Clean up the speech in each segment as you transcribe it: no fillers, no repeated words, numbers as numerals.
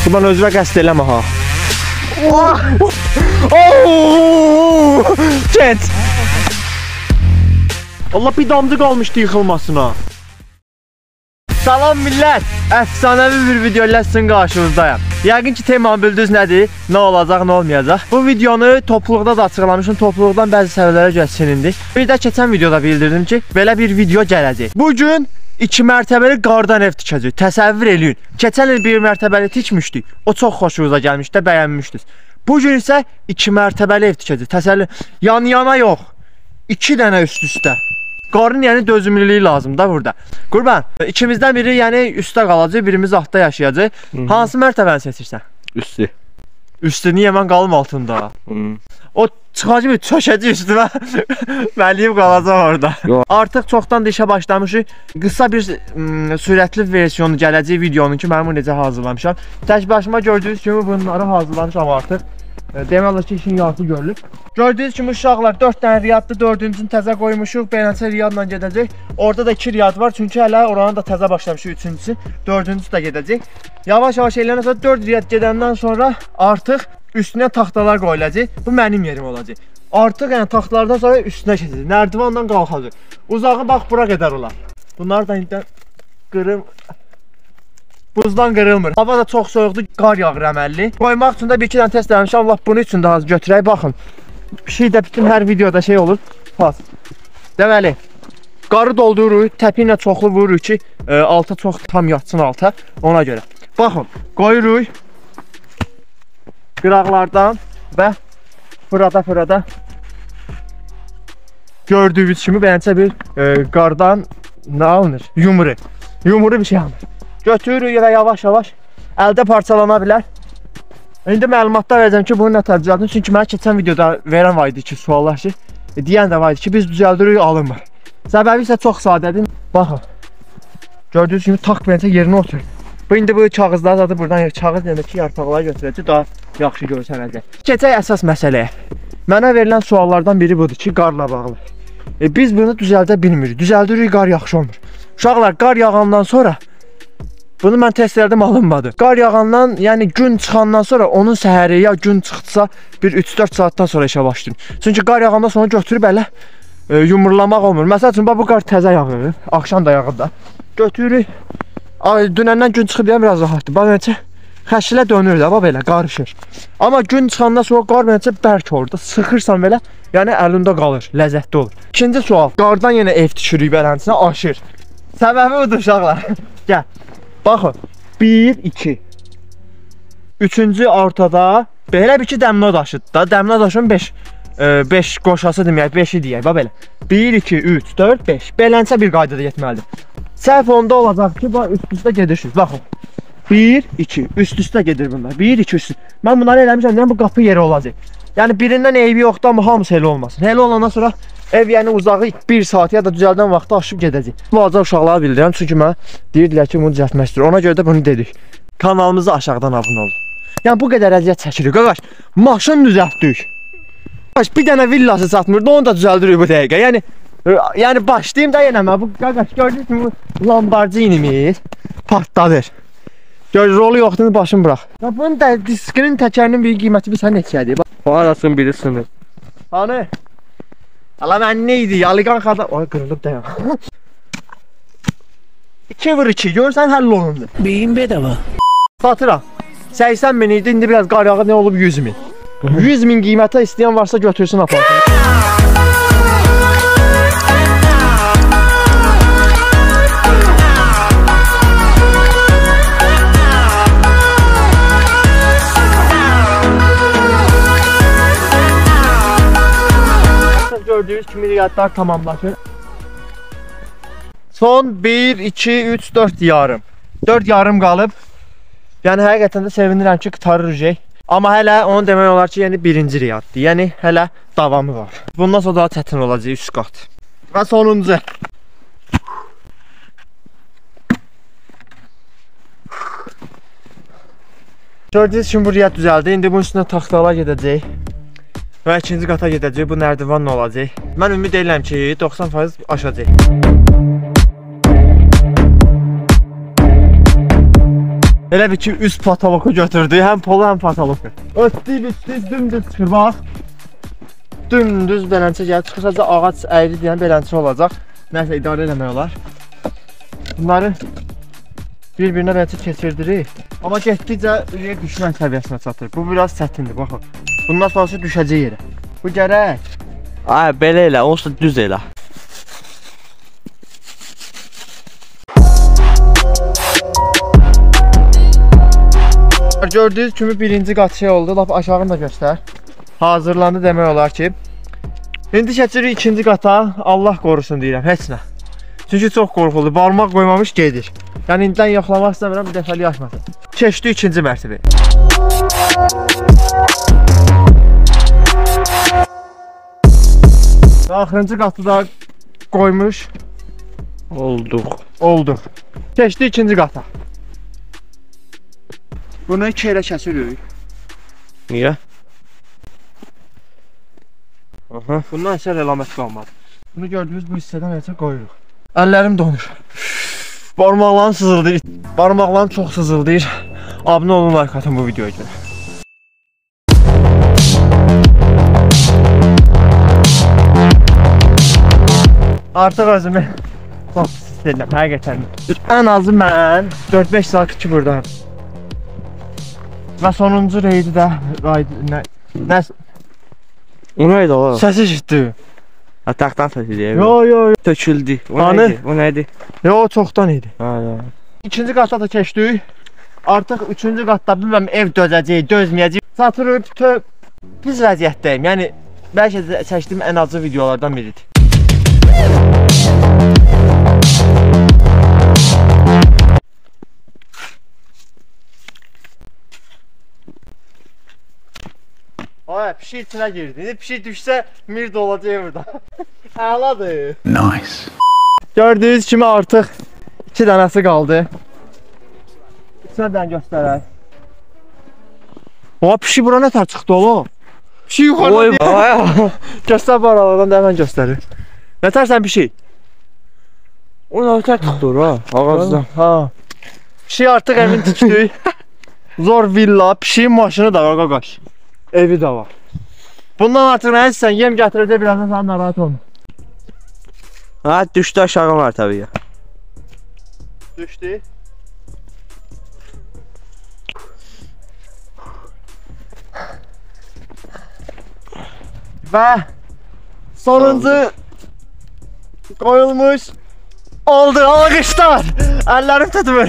Bundan özrə qəsd eləmə ha. Get. Allah bir damcı qalmışdı yıxılmasına. Salam millət. Əfsanəvi bir video ilə sizin qarşınızdayım. Yəqin ki temanı bildiniz nədir? Nə olacaq, nə olmayacaq. Bu videonu topluluqda da açıqlamışım. Topluluqdan bəzi səviyyələrə gəlsindik. Bir də keçən videoda bildirdim ki, belə bir video gələcək. Bugün 2 mərtəbəli qardan ev tikəcək. Təsəvvür eləyin. Keçən il 1 mərtəbəli tikmişdik. O çox xoşunuza gəlmişdi, bəyənmişdiniz. Bugün isə 2 mərtəbəli ev tikəcək. Təsəvvür, yan-yana yox. 2 dənə üst-üstə. Qarın yəni dözümlülüyü lazımdır burada. Qurban, ikimizdən biri yəni üstdə qalacaq, birimiz altda yaşayacaq. Hansı mərtəbəni seçirsən? Üstü. Üstü, niyə mən qalım altında? O çıxacaq, çöşəcək üstümə. Mənliyim qalacaq orada. Artıq çoxdan da işə başlamışıq. Qısa bir sürətli versiyonu gələcək videonun ki, mənim necə hazırlamışam. Tək başıma gördüyünüz kimi bunları hazırlamışam artıq. Demək olar ki, işin yarısı görülür. Gördüyünüz kimi uşaqlar 4 dənə riyaddır, 4-cünü təzə qoymuşuq. Beləncə riyadla gedəcək. Orada da 2 riyad var, çünki hələ oranı da təzə başlamışıq 3-cüsü. 4-cüsü də gedəcək. Yavaş-yavaş eləyəndən sonra 4 riyad gedəndən sonra artıq üstünə taxtalar qoyulacaq. Bu mənim yerim olacaq. Artıq yəni taxtalardan sonra üstünə keçəcək. Nərdivandan qalxacaq. Uzağı bax bura qədər olar. Bunlar da indi qırım. Buzdan qırılmır. Hava da çox soyuqdur, qar yağır əməlli. Qoymaq üçün də 1-2 dənə test eləmişəm. Allah bunun üçün də az götürək. Baxın. Bir şey də bütün hər videoda şey olur. Pas. Deməli, qarı doldururuq, təpi ilə çoxlu vururuq ki, alta çox tam yatsın alta. Ona görə. Baxın, qoyuruq qıraqlardan və fırada gördüyünüz kimi beləncə bir qardan nə alınır? Yumru bir şey alınır. Götürürük və yavaş-yavaş əldə parçalana bilər. İndi məlumatlar verəcəm ki, bunu nə tərcüladın. Çünki mənə keçən videoda verən var idi ki, suallar ki, deyən də var idi ki, biz düzəldirik, alınmır. Səbəbi isə çox sadədir. Baxın, gördüyünüz kimi tak beləncə yerinə oturur. Bu indi bu kağızlar zaten buradan kağız deməkki yarpaqları götürəcək, daha yaxşı görsənəcək. Keçək əsas məsələyə. Mənə verilən suallardan biri budur ki, qarla bağlı. Biz bunu düzəldə bilmirik. Düzəldirik, qar yaxşı olmur. Uşaqlar, qar yağandan sonra bunu mən test elədim, alınmadı. Qar yağandan, yəni gün çıxandan sonra onun səhəri ya gün çıxdısa bir 3-4 saatdan sonra işə başlayın. Çünki qar yağandan sonra götürüb elə yumurlamaq olmur. Məsəl üçün bu qar təzə yağır, axşam da yağır da. Götürürük. Dünəndən gün çıxıb biraz rahatdır. Bax necə xəşilə dönür də, bax belə qarışır. Amma gün çıxandan sonra qar necə bərk olur da, sıxırsan belə, yəni əlində qalır, ləzzətli olur. İkinci sual. Qardan yenə ev tikirik bələnçinə, aşır. Səbəbi budur uşaqlar. Gəl. Baxın, 1, 2. Üçüncü ortada belə bir ki dəmnə daşıdır da. Dəmnə daşın 5 qoşası deməyək, 5-i deyək, bax belə. 1, 2, 3, 4, 5. Beləncə bir qaydada getməlidir. Səhv onda olacaq ki, bax üst-üstə gedirsiniz. Baxın. 1, 2, üst-üstə gedir bunlar. 1, 2, üst-üstə. Mən bunları eləmişəm, yəni bu qapı yeri olacaq. Yəni birindən eybi yoxdur, amma hamısı elə olmasın. Elə olandan sonra ev yəni uzağı 1 saat ya da düzəldən vaxtda aşıb gedəcək. Bu acaq uşaqlara bildirirəm, çünki mənə deyirdilər ki, bunu düzəltmək istəyir. Ona görə də bunu dedik. Kanalımıza aşağıdan abunə olun. Yəni bu qədər əziyyət çəkirik. Qardaş, maşın düzəltdik. Qardaş, bir dənə villası satmırdı, onu da düzəldirik bu dəqiqə. Yəni başlayayım da yenə mən. Bu qardaş, gördünüz mü bu Lamborghinimiz partladır. Gör, rolu yoxdur, başını bırax. Ya bunun da diskinin təkərinin bir qiyməti bir sən neçədir? O arasının biri sınır. Hani? Allah mən neydi? Yaliqan xada... Ay, qırılıb da ya. 2 vur 2, görsən həll olundu. Beyin bedava. Satıram. 80 min idi, indi biraz qar yağı nə olub 100 min. 100 min qiymətə istəyən varsa götürsün aparsın. Gördüyünüz kimi riyadlar tamamlaşır. Son 1, 2, 3, 4 yarım. 4 yarım qalıb. Yəni həqiqətən də sevinirəm ki, qurtarırıq. Amma hələ onu demək olar ki, yəni birinci riyaddır. Yəni hələ davamı var. Bundan sonra daha çətin olacaq, üst qat. Və sonuncu. Gördüyünüz kimi bu riyad düzəldi. İndi bunun üstündə taxtalar gedəcək. Və ikinci qata gedəcək, bu nərdivanla olacaq. Mən ümid edirəm ki, 90% aşacaq. Elə bir ki üst patoloku götürdü. Həm polu, həm patoloku. Ötdü, bitdi, dümdüz çıxır, bax. Dümdüz beləncə gəlib çıxırsa ağac əyri deyən beləncə olacaq. Nəsə idarə eləmək olar. Bunları bir-birinə beləncə keçirdirik. Amma getdikcə yer düşmən səviyyəsinə çatır. Bu biraz çətindir, baxın. Bundan sonrası düşəcək yerə. Bu gərək. Ay, belə elə, olsa düz elə. Gördüyünüz kimi birinci qat şey oldu, lap aşağını da göstər. Hazırlandı demək olar ki. İndi keçirik ikinci qata, Allah qorusun deyirəm, heç nə. Çünki çox qorxuludur, barmaq qoymamış gedir. Yəni indidən yoxlamaq istəmirəm, bir dəfəlik açmasın. Keçdi ikinci mərtəbə. Axırıncı qatı da qoymuş. Olduq. Keçdi ikinci qata. Bunu iki yerə kəsirik. Niyə? Bundan əsər əlamət qalmadı. Bunu gördüyünüz bu hissədən necə qoyuruq. Əllərim donur. Barmaqlarım sızıldayır. Barmaqlarım çox sızıldayır. Abunə olun, like atın bu videoya görə. Artıq özümü çox pis hiss edirəm, həqiqətən. Ən azı mən 4-5 saat ki buradayım. Və sonuncu reydi də O neydi o? Səsi eşitdi. Ataqdan səsi deyir. Yo. Töküldü. O Hani? neydi? O neydi? Yo, çoxdan idi. Ha. İkinci qatda da keçdik. Artıq üçüncü qatda bilməm ev dözəcək, dözməyəcək. Satırıb pis vəziyyətdəyim. Yəni bəlkə də çəkdiyim ən acı videolardan biridir. Ay, pişik içinə girdi. Pişik düşsə mird olacaq burada. Əladır. Nice. Gördüyünüz kimi artıq 2 dənəsi qaldı. İçinə dən göstərək. Oha, pişik bura nətər çıxdı oğlum? Pişik yuxarıda deyil. Göstər bu aralardan da həmən göstərir. Nətərsən pişik? O nətər çıxdı ha? Ağacdan. Ha. Pişik artıq evin tikdik. Zor villa, pişiyin maşını da var qaqaş. Evi də var. Bundan artıq nə istəyirsən, yem gətirəcək birazdan sana narahat olma. Ha, düşdü aşağı var təbii. Düşdü. Və sonuncu qoyulmuş oldu, alqışlar. Əllərim tutmur.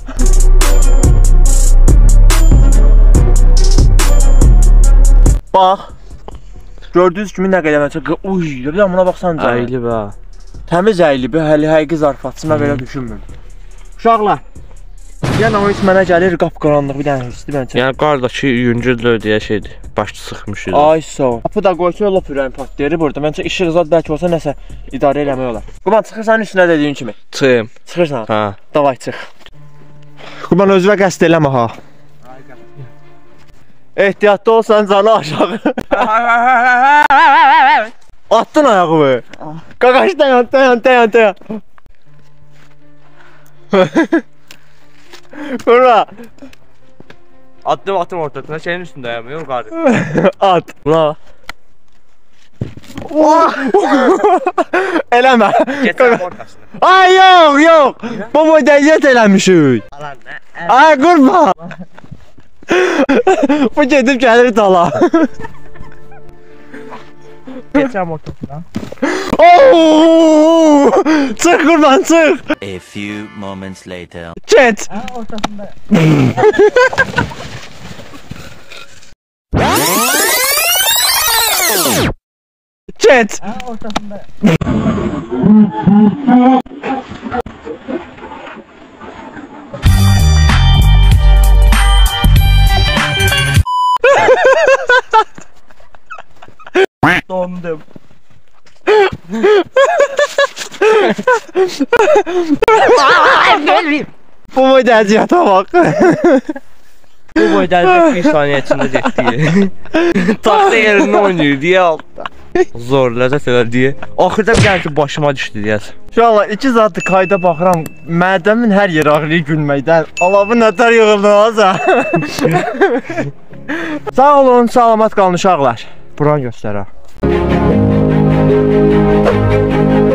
Bax. Gördüyünüz kimi nə qədər məncə. Uy, bir də buna baxsan canım. Əyilib ha. Təmiz əyilib, həqiqi zarafatçı, mən belə düşünmürdüm. Uşaqlar, yenə o iş mənə gəlir, qapqaranlıq bir dənə hissi məncə. Yəni qardakı yüngüldür deyə şeydir, başçı sıxmış idi. Ay sağ ol. Qapı da qoy ki, lop ürəyim patlayır burada. Məncə işıq zad bəlkə olsa nəsə idarə eləmək olar. Quman, çıxırsan üstünə dediyin kimi. Çıxım. Çıxırsan? Ha. Davay, çıx. Quman, özünə qəsd eləmə ha. Ehtiyatlı olsan canı aşağı. Attın ayağımı. Qaqaş dayan. Qurma. Attım ortasına, şeyin üstündəyəm, yukarı. At. Buna. Eləmə. Geçəm ortasına. Ay, yox. Bu müdəyyət eləmişik. Ay, qurma. Bu gedib gəlir dala. Geçəm ortasına. Çıx qurban, çıx. A few moments later. Get. Ortasında. Get. Ortasında. Dondum. Bu müdəyyətə bax. Bu boyda bir saniye içinde getdi. Taxta yerində oynayır deyə altta. Zor ləzzət elə deyə. Axırda bir dənə ki başıma düşdü deyəsən. İnşallah 2 saatdır kayda baxıram. Mədəmin hər yeri ağrıyır gülməkdən. Alavı nətər yığıldı aza. Sağ olun, salamat qalın uşaqlar. Buranı göstər ha.